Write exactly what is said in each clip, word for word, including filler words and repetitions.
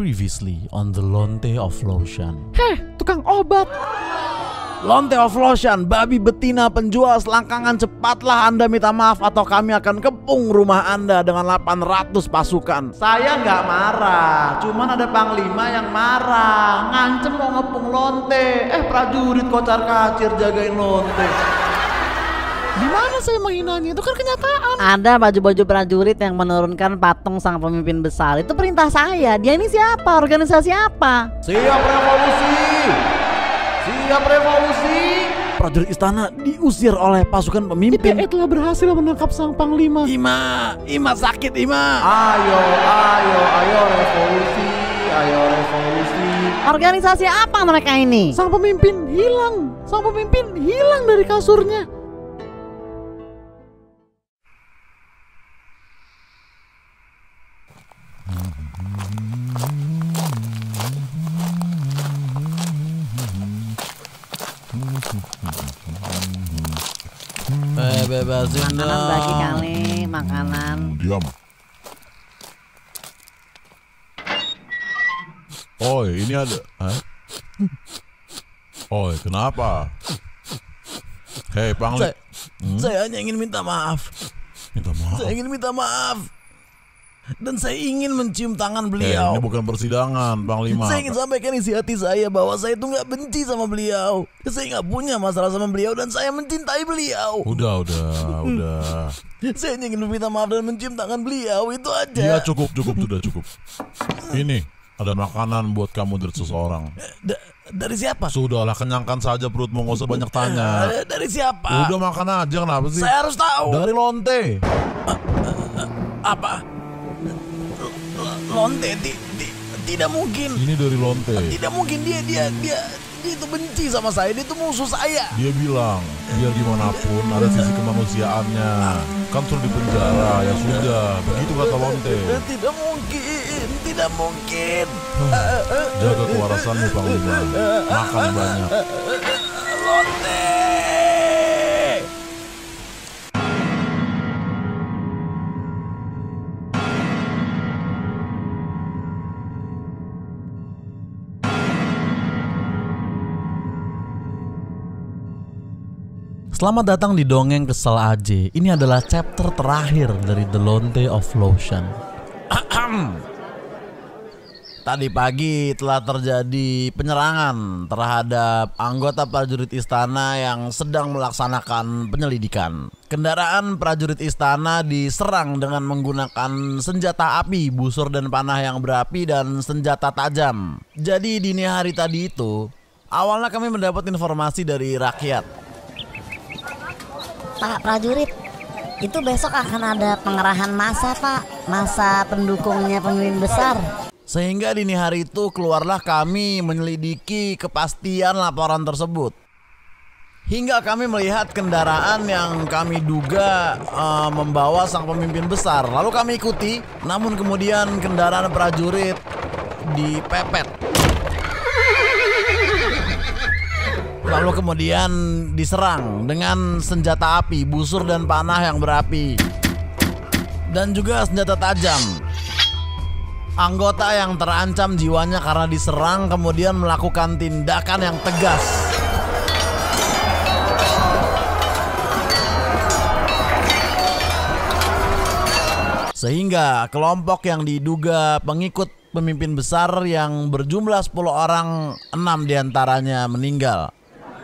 Previously on the Lonte of Lotion. Heh, tukang obat. Lonte of Lotion, babi betina penjual selangkangan, cepatlah Anda minta maaf atau kami akan kepung rumah Anda dengan delapan ratus pasukan. Saya nggak marah, cuman ada panglima yang marah, ngancem mau ngepung Lonte. Eh, prajurit kocar kacir jagain Lonte. Di mana saya menghinanya? Itu kan kenyataan. Ada baju-baju prajurit yang menurunkan patung sang pemimpin besar. Itu perintah saya. Dia ini siapa? Organisasi apa? Siap revolusi! Siap revolusi! Prajurit istana diusir oleh pasukan pemimpin. I P E telah berhasil menangkap sang panglima. Ima, Ima sakit Ima. Ayo, ayo, ayo revolusi, ayo revolusi. Organisasi apa mereka ini? Sang pemimpin hilang. Sang pemimpin hilang dari kasurnya. Eh, bebasin Makanan dong. bagi kali, makanan. Diam. Oi, ini ada. Hah? Oi, kenapa? Hei, Pangli. Saya, saya hanya ingin minta maaf. Minta maaf. Saya ingin minta maaf. Dan saya ingin mencium tangan Eh, beliau. ini bukan persidangan, Panglima. Saya ingin sampaikan isi hati saya bahwa saya itu nggak benci sama beliau. Saya nggak punya masalah sama beliau dan saya mencintai beliau. Udah, udah, udah. Saya hanya ingin meminta maaf dan mencium tangan beliau, itu aja. Iya, cukup, cukup, sudah cukup. Ini ada makanan buat kamu dari seseorang. Da- dari siapa? Sudahlah, kenyangkan saja perutmu, nggak usah banyak tanya. Eh, Dari siapa? Udah makan aja, kenapa sih? Saya harus tahu. Dari Lonte. Apa? Lonte ti- ti- tidak mungkin. Ini dari Lonte. Tidak mungkin dia dia dia dia itu benci sama saya. Dia itu musuh saya. Dia bilang, biar gimana pun ada sisi kemanusiaannya. Kan sudah di penjara, ya sudah. Begitu kata Lonte. Eh, Tidak mungkin, tidak mungkin. Jaga kewarasanmu, Panglima. Makan banyak. Lonte. Selamat datang di Dongeng Kesel Aja. Ini adalah chapter terakhir dari The Lonte of Lotion. Tadi pagi telah terjadi penyerangan terhadap anggota prajurit istana yang sedang melaksanakan penyelidikan. Kendaraan prajurit istana diserang dengan menggunakan senjata api, busur dan panah yang berapi, dan senjata tajam. Jadi dini hari tadi itu, awalnya kami mendapat informasi dari rakyat. Pak prajurit, itu besok akan ada pengerahan massa, Pak. Massa pendukungnya pemimpin besar. Sehingga dini hari itu keluarlah kami menyelidiki kepastian laporan tersebut. Hingga kami melihat kendaraan yang kami duga uh, membawa sang pemimpin besar. Lalu kami ikuti, namun kemudian kendaraan prajurit dipepet. Lalu kemudian diserang dengan senjata api, busur dan panah yang berapi, dan juga senjata tajam. Anggota yang terancam jiwanya karena diserang kemudian melakukan tindakan yang tegas. Sehingga kelompok yang diduga pengikut pemimpin besar yang berjumlah sepuluh orang, enam diantaranya meninggal.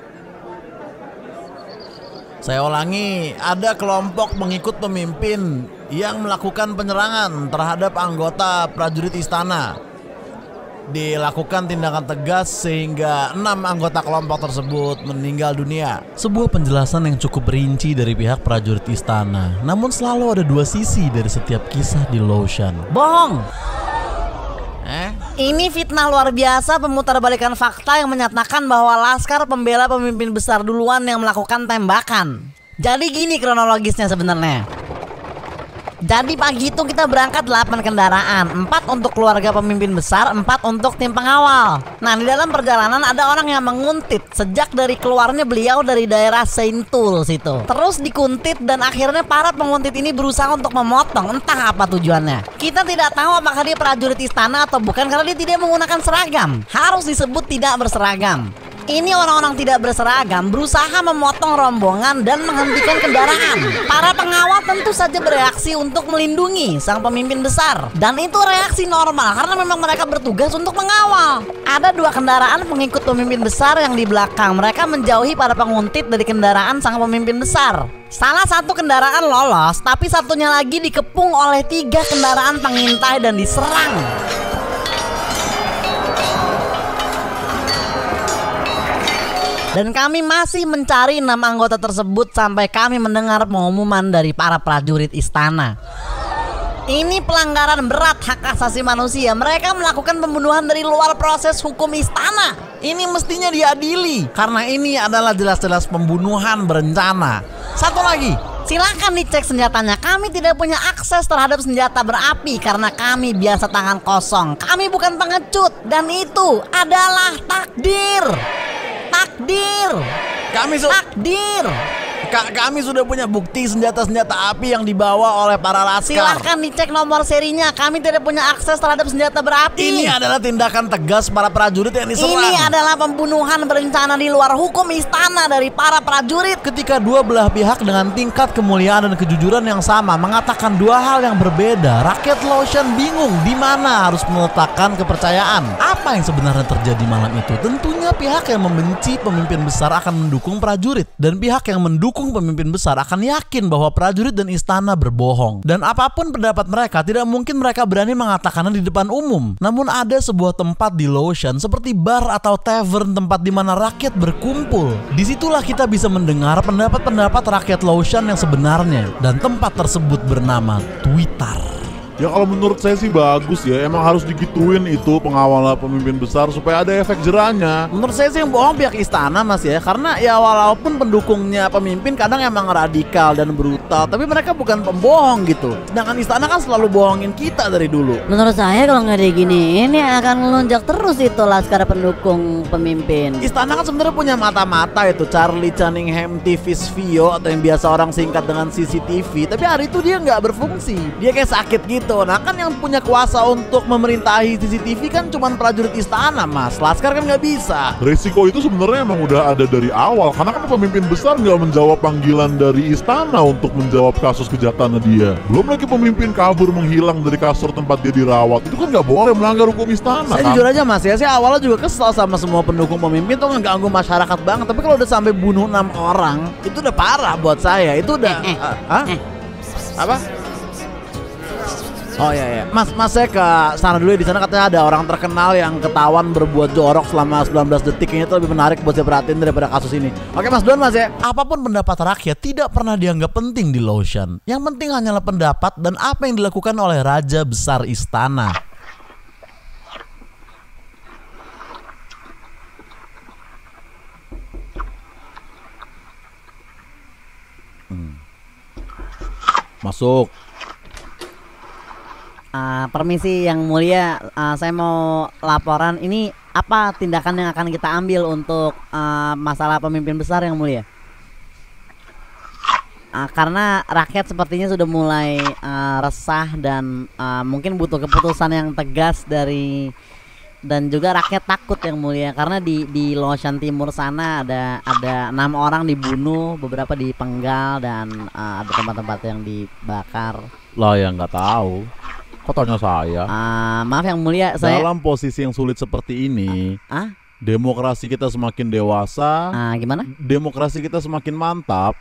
Saya ulangi, ada kelompok pengikut pemimpin yang melakukan penyerangan terhadap anggota prajurit istana. Dilakukan tindakan tegas sehingga enam anggota kelompok tersebut meninggal dunia. Sebuah penjelasan yang cukup rinci dari pihak prajurit istana. Namun selalu ada dua sisi dari setiap kisah di Lotion. Bohong. Eh? Ini fitnah luar biasa, pemutarbalikan fakta yang menyatakan bahwa Laskar pembela pemimpin besar duluan yang melakukan tembakan. Jadi gini kronologisnya sebenarnya. Jadi pagi itu kita berangkat delapan kendaraan, empat untuk keluarga pemimpin besar, empat untuk tim pengawal. Nah, di dalam perjalanan ada orang yang menguntit sejak dari keluarnya beliau dari daerah Saint Tools itu. Terus dikuntit dan akhirnya para penguntit ini berusaha untuk memotong, entah apa tujuannya. Kita tidak tahu apakah dia prajurit istana atau bukan karena dia tidak menggunakan seragam. Harus disebut tidak berseragam. Ini orang-orang tidak berseragam berusaha memotong rombongan dan menghentikan kendaraan. Para pengawal tentu saja bereaksi untuk melindungi sang pemimpin besar. Dan itu reaksi normal karena memang mereka bertugas untuk mengawal. Ada dua kendaraan pengikut pemimpin besar yang di belakang. Mereka menjauhi para penguntit dari kendaraan sang pemimpin besar. Salah satu kendaraan lolos, tapi satunya lagi dikepung oleh tiga kendaraan pengintai dan diserang. Dan kami masih mencari enam anggota tersebut sampai kami mendengar pengumuman dari para prajurit istana. Ini pelanggaran berat hak asasi manusia. Mereka melakukan pembunuhan dari luar proses hukum istana. Ini mestinya diadili karena ini adalah jelas-jelas pembunuhan berencana. Satu lagi, silakan dicek senjatanya. Kami tidak punya akses terhadap senjata berapi karena kami biasa tangan kosong. Kami bukan pengecut dan itu adalah takdir. Takdir. Kami su Takdir. Ka kami sudah punya bukti senjata-senjata api yang dibawa oleh para laskar. Silahkan dicek nomor serinya. Kami tidak punya akses terhadap senjata berapi. Ini adalah tindakan tegas para prajurit yang diserang. Ini adalah pembunuhan berencana di luar hukum istana dari para prajurit. Ketika dua belah pihak dengan tingkat kemuliaan dan kejujuran yang sama mengatakan dua hal yang berbeda, rakyat Laoshan bingung di mana harus meletakkan kepercayaan. Apa yang sebenarnya terjadi malam itu? Tentunya pihak yang membenci pemimpin besar akan mendukung prajurit, dan pihak yang mendukung pemimpin besar akan yakin bahwa prajurit dan istana berbohong. Dan apapun pendapat mereka, tidak mungkin mereka berani mengatakannya di depan umum. Namun ada sebuah tempat di Laoshan seperti bar atau tavern, tempat di mana rakyat berkumpul. Disitulah kita bisa mendengar pendapat-pendapat rakyat Laoshan yang sebenarnya. Dan tempat tersebut bernama Twitter. Ya kalau menurut saya sih bagus ya, emang harus digituin itu pengawal pemimpin besar supaya ada efek jerahnya. Menurut saya sih yang bohong pihak istana mas ya, karena ya walaupun pendukungnya pemimpin kadang emang radikal dan brutal, tapi mereka bukan pembohong gitu. Sedangkan istana kan selalu bohongin kita dari dulu. Menurut saya kalau nggak ada gini, ini akan melonjak terus itu laskar pendukung pemimpin. Istana kan sebenarnya punya mata-mata itu, Charlie Cunningham T V Vio atau yang biasa orang singkat dengan C C T V. Tapi hari itu dia nggak berfungsi, dia kayak sakit gitu. Nah kan yang punya kuasa untuk memerintahi C C T V kan cuman prajurit istana mas, laskar kan nggak bisa. Resiko itu sebenarnya emang udah ada dari awal, karena kan pemimpin besar nggak menjawab panggilan dari istana untuk menjawab kasus kejahatannya dia. Belum lagi pemimpin kabur menghilang dari kasur tempat dia dirawat, itu kan nggak boleh melanggar hukum istana. Saya kan? jujur aja mas ya, saya awalnya juga kesel sama semua pendukung pemimpin tuh ngeganggu masyarakat banget. Tapi kalau udah sampai bunuh enam orang, itu udah parah buat saya. Itu udah Eh, eh, uh, Hah? eh. Apa? Oh iya ya, Mas, Mas saya ke sana dulu ya. Di sana katanya ada orang terkenal yang ketahuan berbuat jorok selama sembilan belas detik. Kayaknya itu lebih menarik buat saya perhatiin daripada kasus ini. Oke Mas Don Mas ya. Apapun pendapat rakyat tidak pernah dianggap penting di Laoshan. Yang penting hanyalah pendapat dan apa yang dilakukan oleh Raja Besar Istana. Hmm. Masuk. Uh, permisi yang mulia, uh, saya mau laporan. Ini apa tindakan yang akan kita ambil untuk uh, masalah pemimpin besar yang mulia? Uh, karena rakyat sepertinya sudah mulai uh, resah dan uh, mungkin butuh keputusan yang tegas dari, dan juga rakyat takut yang mulia karena di di Laoshan Timur sana ada ada enam orang dibunuh, beberapa dipenggal dan uh, ada tempat-tempat yang dibakar. Lah ya nggak tahu. Kok tanya saya? Uh, maaf yang mulia, saya dalam posisi yang sulit seperti ini, ah, demokrasi kita semakin dewasa, uh, gimana? demokrasi kita semakin mantap,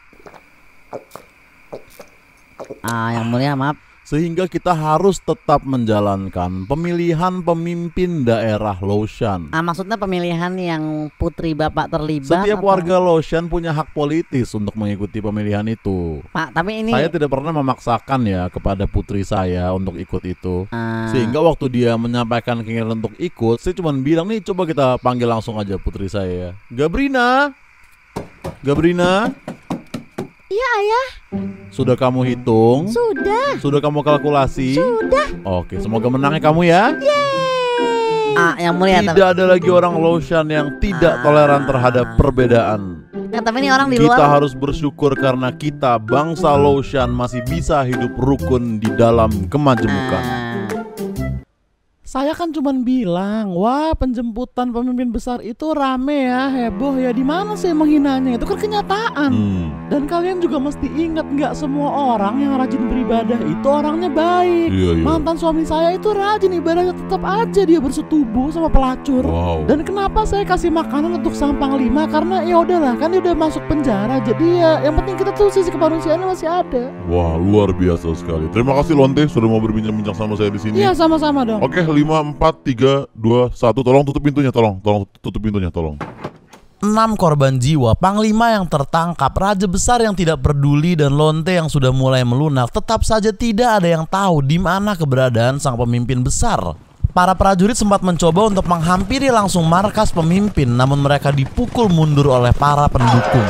Ah, yang mulia maaf. sehingga kita harus tetap menjalankan pemilihan pemimpin daerah Laoshan. Ah, maksudnya pemilihan yang putri bapak terlibat. Setiap atau- warga Laoshan punya hak politis untuk mengikuti pemilihan itu. Pak, tapi ini Saya tidak pernah memaksakan ya kepada putri saya untuk ikut itu. ah, Sehingga waktu dia menyampaikan keinginan untuk ikut, saya cuma bilang nih coba kita panggil langsung aja putri saya. Gabrina, Gabrina. Iya Iya ayah. Sudah kamu hitung? Sudah. Sudah kamu kalkulasi? Sudah. Oke, semoga menang ya kamu ya. Ah, yang mulia. Tidak ada lagi orang Loshan yang tidak toleran terhadap perbedaan. Nah, tapi ini orang di Kita luar. harus bersyukur karena kita bangsa Loshan masih bisa hidup rukun di dalam kemajemukan. Ah. Saya kan cuman bilang, wah penjemputan pemimpin besar itu rame ya, heboh ya. Di mana sih menghinanya? Itu kan kenyataan. Hmm. Dan kalian juga mesti ingat, nggak semua orang yang rajin beribadah itu orangnya baik. Iya, iya. Mantan suami saya itu rajin ibadahnya, tetap aja dia bersetubuh sama pelacur. Wow. Dan kenapa saya kasih makanan untuk sang panglima? Karena ya udahlah, kan dia udah masuk penjara. Jadi ya yang penting kita tuh sisi kemanusiaannya masih ada. Wah, luar biasa sekali. Terima kasih Lonte sudah mau berbincang-bincang sama saya di sini. Iya, sama-sama dong. Oke, lima, empat, tiga, dua, satu. Tolong tutup pintunya, tolong. Tolong tutup pintunya, tolong. Enam korban jiwa, panglima yang tertangkap, raja besar yang tidak peduli, dan Lonte yang sudah mulai melunak. Tetap saja tidak ada yang tahu di mana keberadaan sang pemimpin besar. Para prajurit sempat mencoba untuk menghampiri langsung markas pemimpin, namun mereka dipukul mundur oleh para pendukung.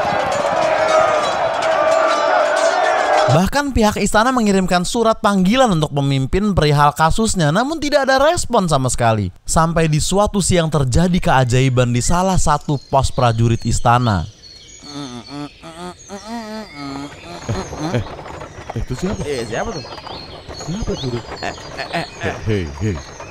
Bahkan pihak istana mengirimkan surat panggilan untuk pemimpin perihal kasusnya, namun tidak ada respon sama sekali. Sampai di suatu siang terjadi keajaiban di salah satu pos prajurit istana. Eh, itu siapa? Eh, siapa tuh? Siapa itu? Eh, eh, eh, hei, hei.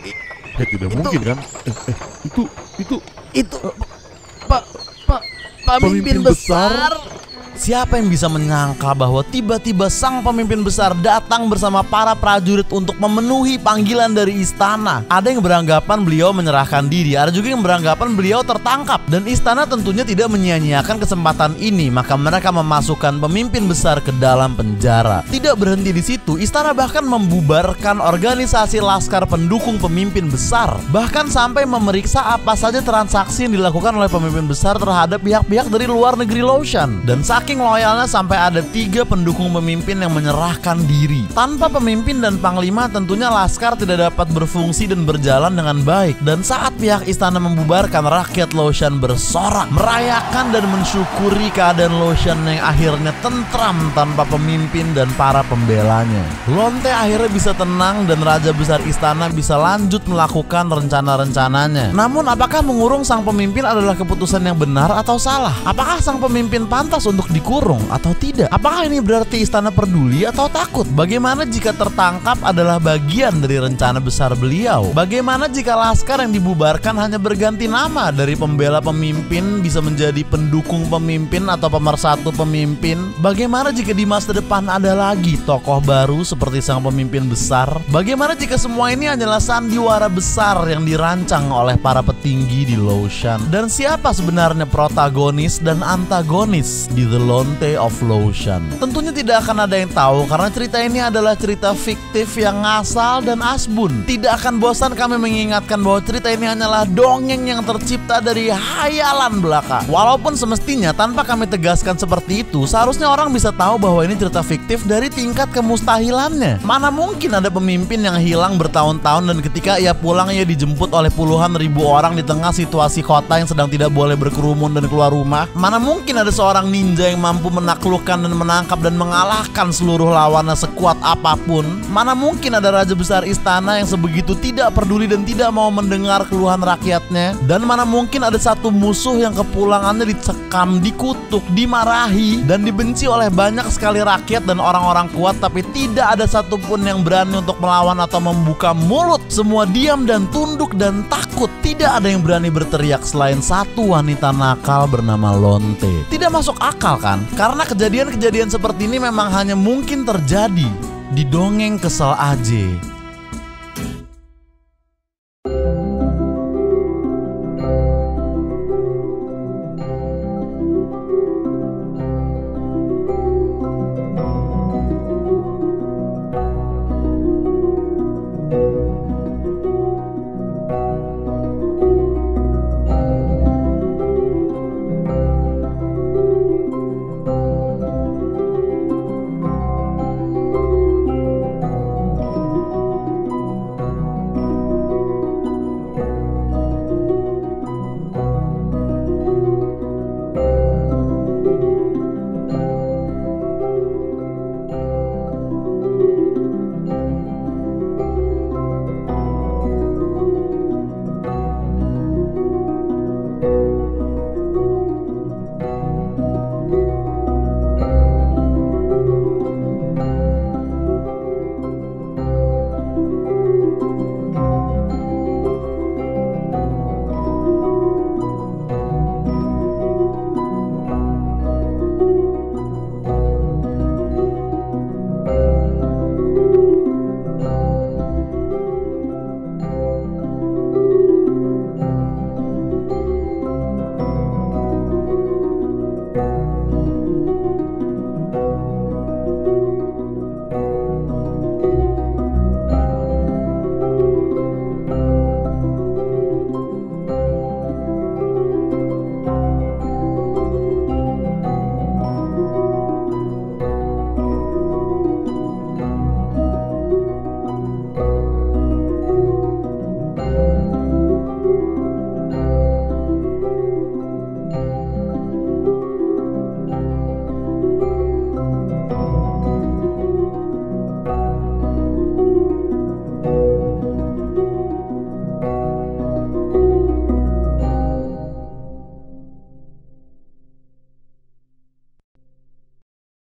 Eh, tidak mungkin kan? Eh, eh, itu, itu, Itu Pak Pak pemimpin Pemimpin besar. Siapa yang bisa menyangka bahwa tiba-tiba sang pemimpin besar datang bersama para prajurit untuk memenuhi panggilan dari istana. Ada yang beranggapan beliau menyerahkan diri, ada juga yang beranggapan beliau tertangkap. Dan istana tentunya tidak menyia-nyiakan kesempatan ini, maka mereka memasukkan pemimpin besar ke dalam penjara. Tidak berhenti di situ, istana bahkan membubarkan organisasi laskar pendukung pemimpin besar. Bahkan sampai memeriksa apa saja transaksi yang dilakukan oleh pemimpin besar terhadap pihak-pihak dari luar negeri Loshan. Dan saking loyalnya sampai ada tiga pendukung pemimpin yang menyerahkan diri. Tanpa pemimpin dan panglima tentunya laskar tidak dapat berfungsi dan berjalan dengan baik. Dan saat pihak istana membubarkan, rakyat Loshan bersorak, merayakan dan mensyukuri keadaan Loshan yang akhirnya tentram tanpa pemimpin dan para pembelanya. Lonte akhirnya bisa tenang dan raja besar istana bisa lanjut melakukan rencana-rencananya. Namun apakah mengurung sang pemimpin adalah keputusan yang benar atau salah? Apakah sang pemimpin pantas untuk dikurung atau tidak? Apakah ini berarti istana peduli atau takut? Bagaimana jika tertangkap adalah bagian dari rencana besar beliau? Bagaimana jika laskar yang dibubarkan hanya berganti nama dari pembela pemimpin bisa menjadi pendukung pemimpin atau pemersatu pemimpin? Bagaimana jika di masa depan ada lagi tokoh baru seperti sang pemimpin besar? Bagaimana jika semua ini hanyalah sandiwara besar yang dirancang oleh para petinggi di Loshan? Dan siapa sebenarnya protagonis dan antagonis di The Lonte of Loshan? Tentunya tidak akan ada yang tahu karena cerita ini adalah cerita fiktif yang ngasal dan asbun. Tidak akan bosan kami mengingatkan bahwa cerita ini hanyalah dongeng yang tercipta dari hayalan belaka. Walaupun semestinya tanpa kami tegaskan seperti itu, seharusnya orang bisa tahu bahwa ini cerita fiktif dari tingkat kemustahilannya. Mana mungkin ada pemimpin yang hilang bertahun-tahun dan ketika ia pulang ia dijemput oleh puluhan ribu orang di tengah situasi kota yang sedang tidak boleh berkerumun dan keluar rumah. Mana mungkin ada seorang ninja yang mampu menaklukkan dan menangkap dan mengalahkan seluruh lawannya sekuat apapun. Mana mungkin ada raja besar istana yang sebegitu tidak peduli dan tidak mau mendengar keluhan rakyatnya. Dan mana mungkin ada satu musuh yang kepulangannya dicekam, dikutuk, dimarahi dan dibenci oleh banyak sekali rakyat dan orang-orang kuat, tapi tidak ada satupun yang berani untuk melawan atau membuka mulut. Semua diam dan tunduk dan takut. Tidak ada yang berani berteriak selain satu wanita nakal bernama Lonte. Tidak masuk akal kan? Karena kejadian-kejadian seperti ini memang hanya mungkin terjadi di dongeng kesel aja.